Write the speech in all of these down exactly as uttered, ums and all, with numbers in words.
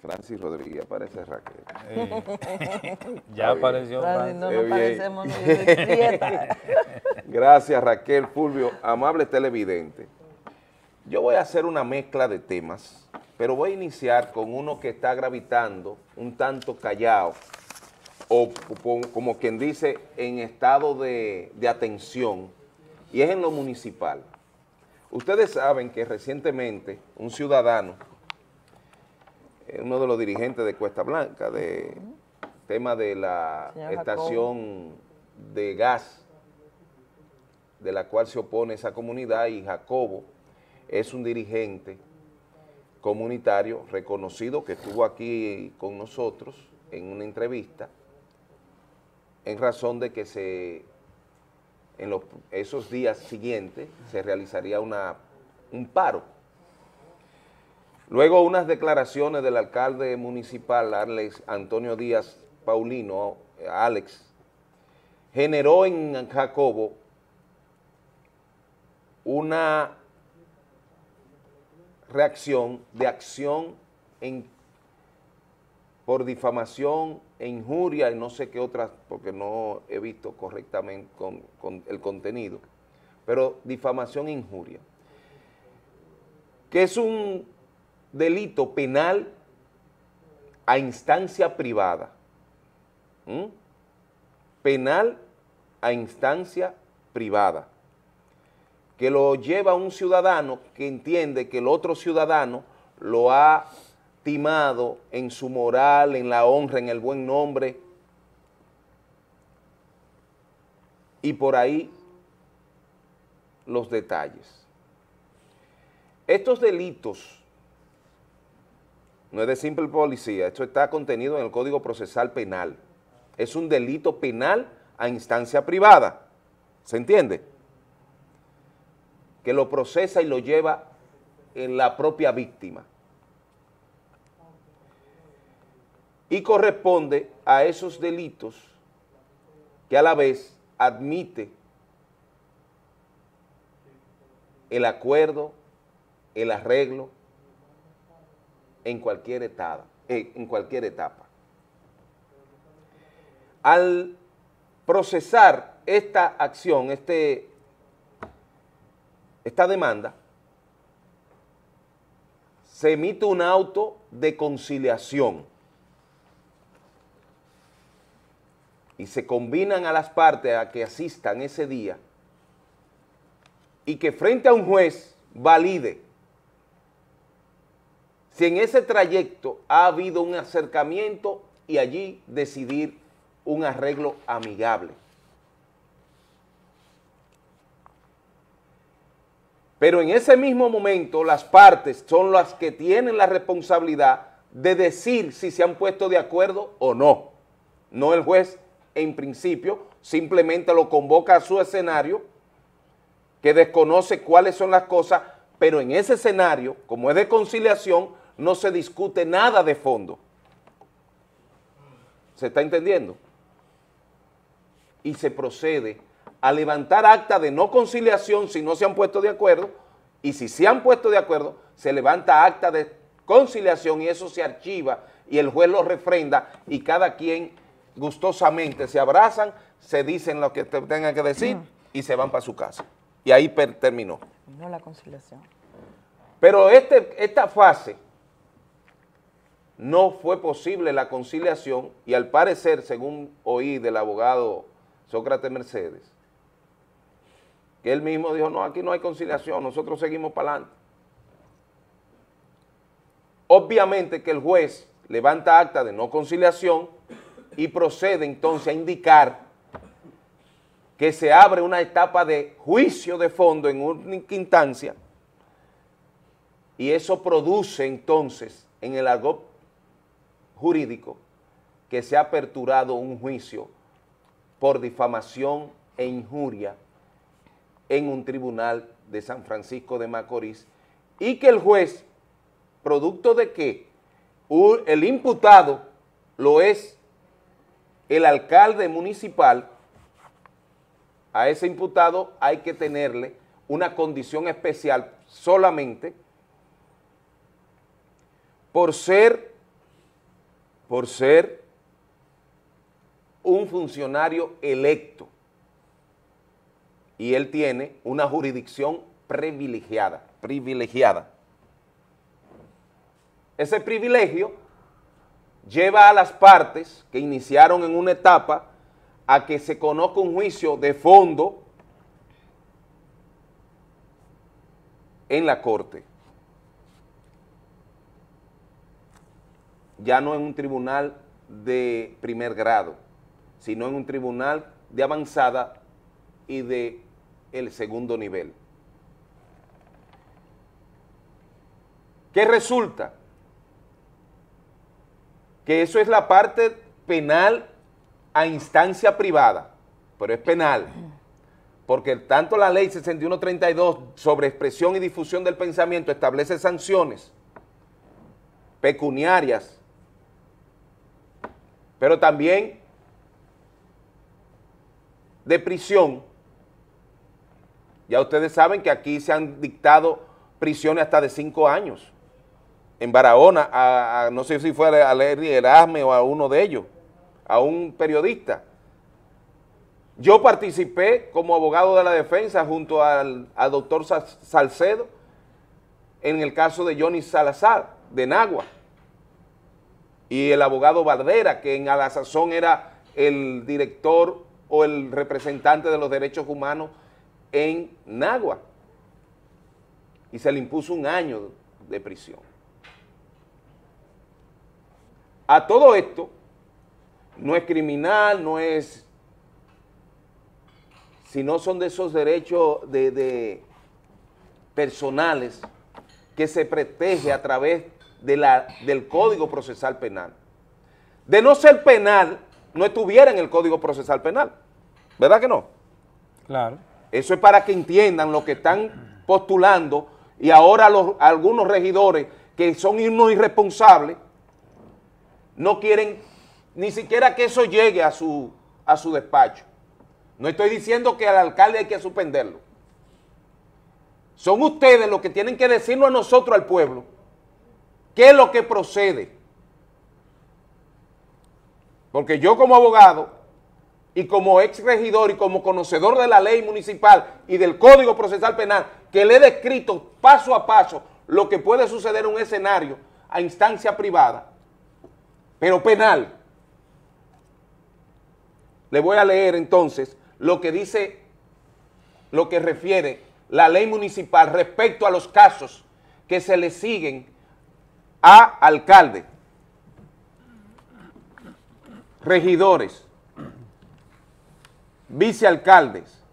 Francis Rodríguez, aparece Raquel. Eh, ya apareció Francis. No Eh, nos parecemos ni de prieta. Gracias, Raquel, Fulvio, amable televidente. Yo voy a hacer una mezcla de temas, pero voy a iniciar con uno que está gravitando un tanto callado, o como, como quien dice, en estado de, de atención, y es en lo municipal. Ustedes saben que recientemente un ciudadano, uno de los dirigentes de Cuesta Blanca, de tema de la Señor estación Jacobo. de gas, de la cual se opone esa comunidad, y Jacobo es un dirigente comunitario reconocido que estuvo aquí con nosotros en una entrevista, en razón de que se, en los, esos días siguientes se realizaría una, un paro. Luego unas declaraciones del alcalde municipal, Alex Antonio Díaz Paulino, Alex, generó en Jacobo una reacción de acción en, por difamación e injuria y no sé qué otras, porque no he visto correctamente con, con el contenido, pero difamación e injuria, que es un delito penal a instancia privada, ¿Mm? penal a instancia privada, que lo lleva un ciudadano que entiende que el otro ciudadano lo ha timado en su moral, en la honra, en el buen nombre, y por ahí los detalles. Estos delitos no es de simple policía, esto está contenido en el Código Procesal Penal. Es un delito penal a instancia privada, ¿se entiende? Que lo procesa y lo lleva en la propia víctima. Y corresponde a esos delitos que a la vez admite el acuerdo, el arreglo, en cualquier etapa, eh, en cualquier etapa. Al procesar esta acción, este, esta demanda, se emite un auto de conciliación y se combinan a las partes a que asistan ese día y que frente a un juez valide si en ese trayecto ha habido un acercamiento y allí decidir un arreglo amigable. Pero en ese mismo momento las partes son las que tienen la responsabilidad de decir si se han puesto de acuerdo o no. No el juez en principio, simplemente lo convoca a su escenario, que desconoce cuáles son las cosas, pero en ese escenario, como es de conciliación, no se discute nada de fondo. ¿Se está entendiendo? Y se procede a levantar acta de no conciliación si no se han puesto de acuerdo, y si se han puesto de acuerdo, se levanta acta de conciliación y eso se archiva y el juez lo refrenda y cada quien gustosamente se abrazan, se dicen lo que tengan que decir mm. y se van para su casa. Y ahí terminó. No la conciliación. Pero este, esta fase no fue posible la conciliación y al parecer, según oí del abogado Sócrates Mercedes, que él mismo dijo, no, aquí no hay conciliación, nosotros seguimos para adelante. Obviamente que el juez levanta acta de no conciliación y procede entonces a indicar que se abre una etapa de juicio de fondo en única instancia y eso produce entonces en el argot jurídico que se ha aperturado un juicio por difamación e injuria en un tribunal de San Francisco de Macorís y que el juez, producto de que el imputado lo es el alcalde municipal, a ese imputado hay que tenerle una condición especial solamente por ser por ser un funcionario electo y él tiene una jurisdicción privilegiada, privilegiada. Ese privilegio lleva a las partes que iniciaron en una etapa a que se conozca un juicio de fondo en la Corte. Ya no en un tribunal de primer grado, sino en un tribunal de avanzada y de el segundo nivel. ¿Qué resulta? Que eso es la parte penal a instancia privada, pero es penal, porque tanto la ley sesenta y uno treinta y dos sobre expresión y difusión del pensamiento establece sanciones pecuniarias, pero también de prisión. Ya ustedes saben que aquí se han dictado prisiones hasta de cinco años. En Barahona, a, a, no sé si fue a Larry Erasme o a uno de ellos, a un periodista. Yo participé como abogado de la defensa junto al, al doctor Salcedo en el caso de Johnny Salazar, de Nagua, y el abogado Valdera, que en a la sazón era el director o el representante de los derechos humanos en Nagua, y se le impuso un año de prisión. A todo esto, no es criminal, no es, sino son de esos derechos de, de personales que se protege a través de la, del Código Procesal Penal. De no ser penal, no estuviera en el Código Procesal Penal, ¿verdad que no? Claro. Eso es para que entiendan lo que están postulando y ahora los, algunos regidores que son unos irresponsables no quieren ni siquiera que eso llegue a su, a su despacho. No estoy diciendo que al alcalde hay que suspenderlo. Son ustedes los que tienen que decirnos a nosotros, al pueblo, qué es lo que procede. Porque yo como abogado y como ex regidor y como conocedor de la ley municipal y del Código Procesal Penal, que le he descrito paso a paso lo que puede suceder en un escenario a instancia privada, pero penal. Le voy a leer entonces lo que dice, lo que refiere la ley municipal respecto a los casos que se le siguen a alcalde, regidores, vicealcaldes.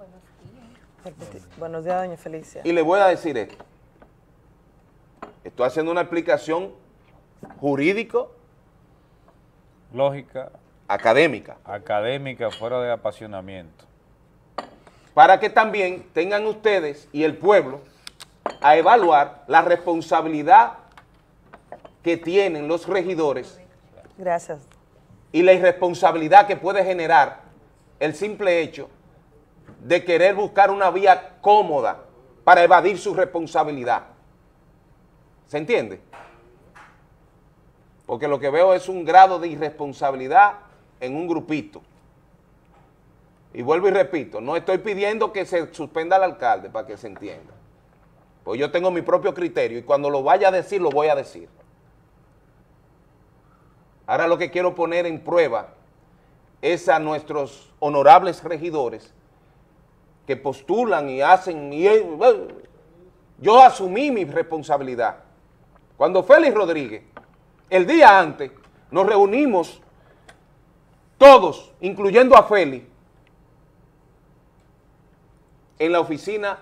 Buenos días, doña Felicia. Y le voy a decir esto. Estoy haciendo una explicación jurídico, Lógica, académica, académica, fuera de apasionamiento. para que también tengan ustedes y el pueblo a evaluar la responsabilidad que tienen los regidores. Gracias. Y la irresponsabilidad que puede generar el simple hecho de querer buscar una vía cómoda para evadir su responsabilidad. ¿Se entiende? Porque lo que veo es un grado de irresponsabilidad en un grupito. Y vuelvo y repito, no estoy pidiendo que se suspenda al alcalde para que se entienda. Pues yo tengo mi propio criterio y cuando lo vaya a decir, lo voy a decir. Ahora lo que quiero poner en prueba es a nuestros honorables regidores que postulan y hacen, y yo asumí mi responsabilidad. Cuando Félix Rodríguez, el día antes, nos reunimos todos, incluyendo a Félix, en la oficina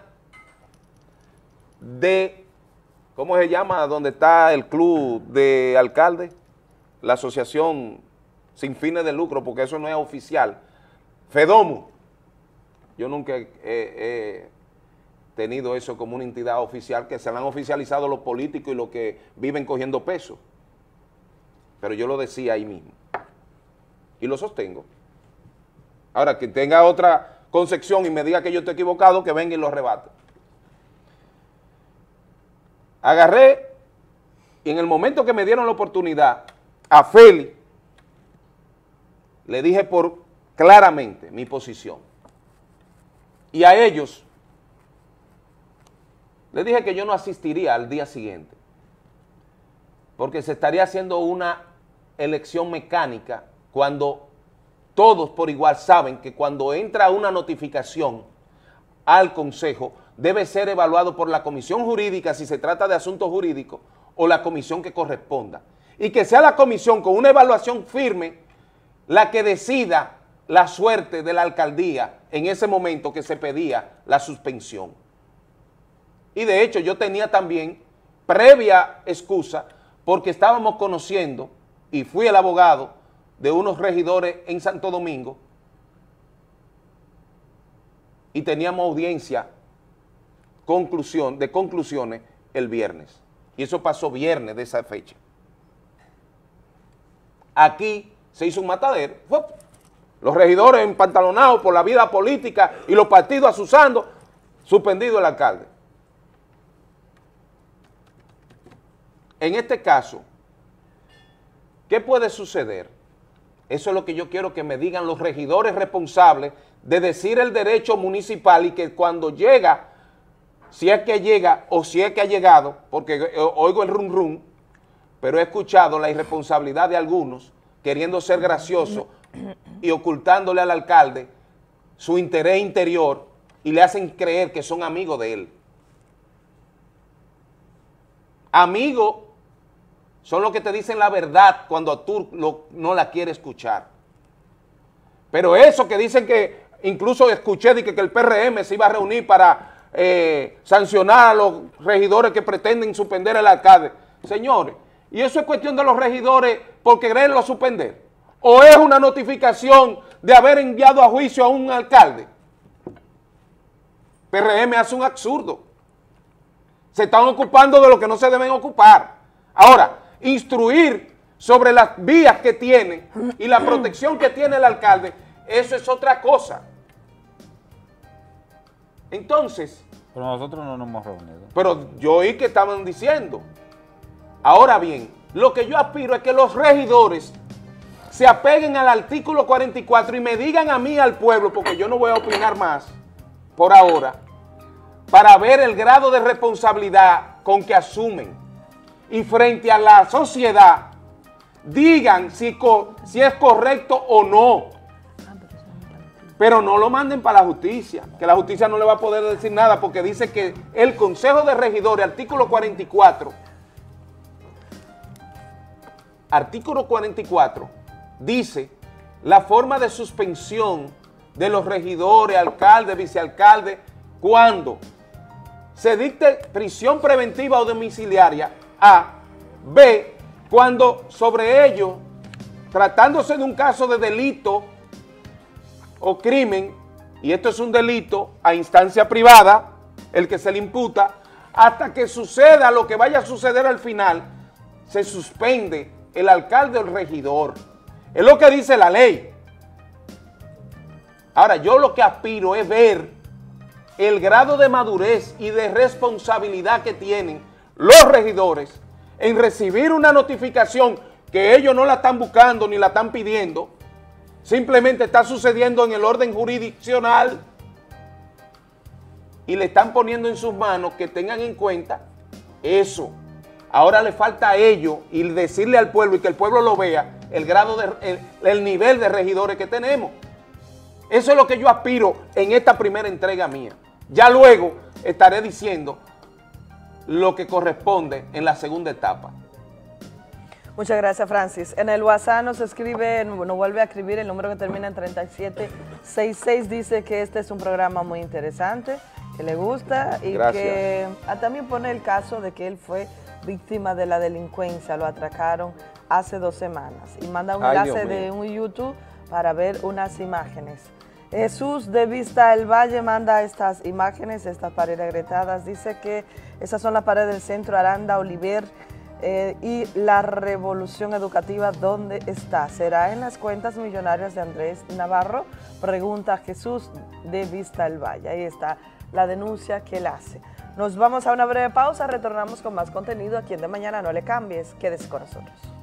de, ¿cómo se llama? Donde está el club de alcaldes, la asociación sin fines de lucro, porque eso no es oficial, FEDOMU. Yo nunca he, he tenido eso como una entidad oficial, que se la han oficializado los políticos y los que viven cogiendo peso. Pero yo lo decía ahí mismo. Y lo sostengo. Ahora, que tenga otra concepción y me diga que yo estoy equivocado, que venga y lo rebate. Agarré, y en el momento que me dieron la oportunidad a Félix, le dije por claramente mi posición. Y a ellos, le dije que yo no asistiría al día siguiente, porque se estaría haciendo una elección mecánica cuando todos por igual saben que cuando entra una notificación al Consejo debe ser evaluado por la comisión jurídica si se trata de asuntos jurídicos o la comisión que corresponda. Y que sea la comisión con una evaluación firme la que decida la suerte de la alcaldía en ese momento que se pedía la suspensión. Y de hecho yo tenía también previa excusa porque estábamos conociendo, y fui el abogado de unos regidores en Santo Domingo, y teníamos audiencia conclusión, de conclusiones el viernes. Y eso pasó viernes de esa fecha. Aquí se hizo un matadero. ¡Fup! Los regidores empantalonados por la vida política y los partidos asusando, suspendido el alcalde. En este caso, ¿qué puede suceder? Eso es lo que yo quiero que me digan los regidores responsables de decir el derecho municipal y que cuando llega, si es que llega o si es que ha llegado, porque oigo el rum rum, pero he escuchado la irresponsabilidad de algunos queriendo ser gracioso y ocultándole al alcalde su interés interior y le hacen creer que son amigos de él. Amigos son los que te dicen la verdad cuando tú lo, no la quieres escuchar. Pero eso que dicen que, incluso escuché de que, que el P R M se iba a reunir para eh, sancionar a los regidores que pretenden suspender al alcalde. Señores, ¿y eso es cuestión de los regidores por quererlo suspender? ¿O es una notificación de haber enviado a juicio a un alcalde? P R M hace un absurdo. Se están ocupando de lo que no se deben ocupar. Ahora, instruir sobre las vías que tiene y la protección que tiene el alcalde, eso es otra cosa. Entonces... Pero nosotros no nos hemos reunido. Pero yo oí que estaban diciendo. Ahora bien, lo que yo aspiro es que los regidores se apeguen al artículo cuarenta y cuatro y me digan a mí, al pueblo, porque yo no voy a opinar más por ahora, para ver el grado de responsabilidad con que asumen. Y frente a la sociedad, digan si, co si es correcto o no. Pero no lo manden para la justicia, que la justicia no le va a poder decir nada porque dice que el Consejo de Regidores, artículo cuarenta y cuatro, artículo cuarenta y cuatro, dice la forma de suspensión de los regidores, alcaldes, vicealcaldes, cuando se dicte prisión preventiva o domiciliaria. A. B. Cuando sobre ello, tratándose de un caso de delito o crimen, y esto es un delito a instancia privada, el que se le imputa, hasta que suceda lo que vaya a suceder al final, se suspende el alcalde o el regidor. Es lo que dice la ley. Ahora, yo lo que aspiro es ver el grado de madurez y de responsabilidad que tienen los regidores en recibir una notificación que ellos no la están buscando ni la están pidiendo, simplemente está sucediendo en el orden jurisdiccional y le están poniendo en sus manos que tengan en cuenta eso. Ahora le falta a ellos y decirle al pueblo y que el pueblo lo vea el grado de, el, el nivel de regidores que tenemos. Eso es lo que yo aspiro en esta primera entrega mía. Ya luego estaré diciendo lo que corresponde en la segunda etapa. Muchas gracias, Francis. En el WhatsApp nos escribe, nos vuelve a escribir el número que termina en treinta y siete sesenta y seis, dice que este es un programa muy interesante, que le gusta y gracias. Que ah, también pone el caso de que él fue víctima de la delincuencia, lo atracaron hace dos semanas y manda un Ay, enlace de un YouTube para ver unas imágenes. Jesús de Vista del Valle manda estas imágenes, estas paredes agrietadas, dice que esas son las paredes del centro Aranda Oliver eh, y la revolución educativa, ¿dónde está? ¿Será en las cuentas millonarias de Andrés Navarro? Pregunta Jesús de Vista del Valle, ahí está la denuncia que él hace. Nos vamos a una breve pausa, retornamos con más contenido aquí en De Mañana, no le cambies, quédese con nosotros.